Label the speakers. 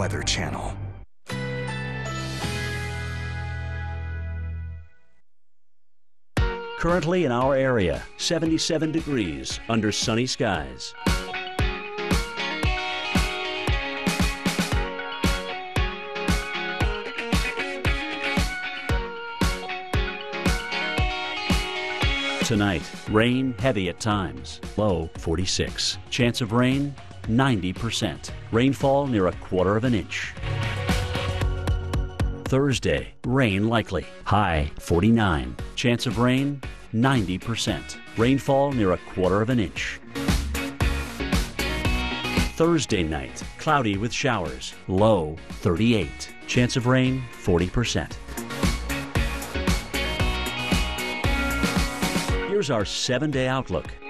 Speaker 1: Weather Channel.
Speaker 2: Currently in our area, 77 degrees under sunny skies. Tonight, rain heavy at times, low 46. Chance of rain, 90%. Rainfall near 1/4 inch. Thursday, rain likely, high 49. Chance of rain, 90%. Rainfall near 1/4 inch. Thursday night, cloudy with showers, low 38. Chance of rain, 40%. Here's our 7-day outlook.